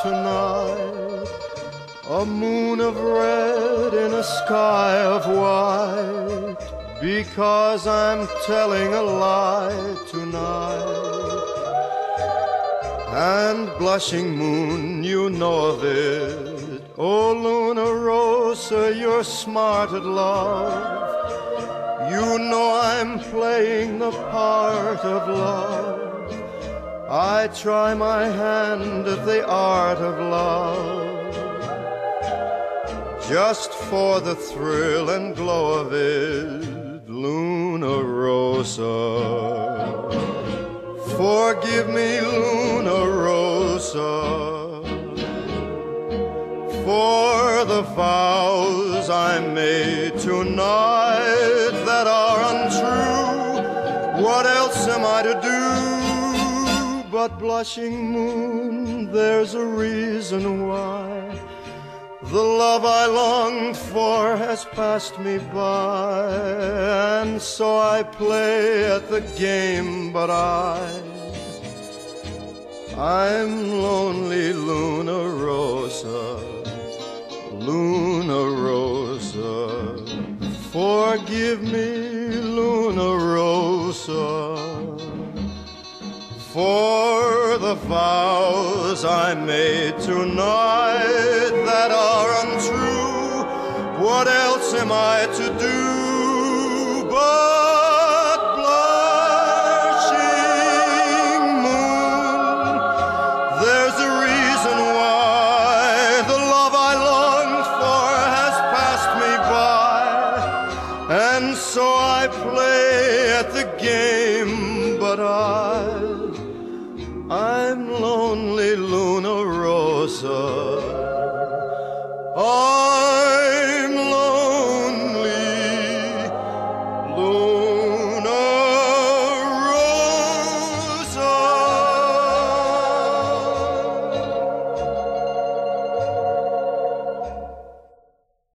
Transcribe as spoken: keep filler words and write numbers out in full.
tonight, a moon of red in a sky of white, because I'm telling a lie tonight. And blushing moon, you know of it, oh Luna Rosa, you're smart at love. You know I'm playing the part of love. I try my hand at the art of love, just for the thrill and glow of it, Luna Rosa. Forgive me, Luna Rosa, for the vows I made tonight that are untrue. What else am I to do? But blushing moon, there's a reason why the love I longed for has passed me by, and so I play at the game, but I, I'm lonely, Luna Rosa, Luna Rosa. Forgive me, Luna Rosa, for the vows I made tonight that are untrue. What else am I to do but blushing moon? There's a reason why the love I longed for has passed me by, and so I play at the game, but I I'm lonely, Luna Rosa,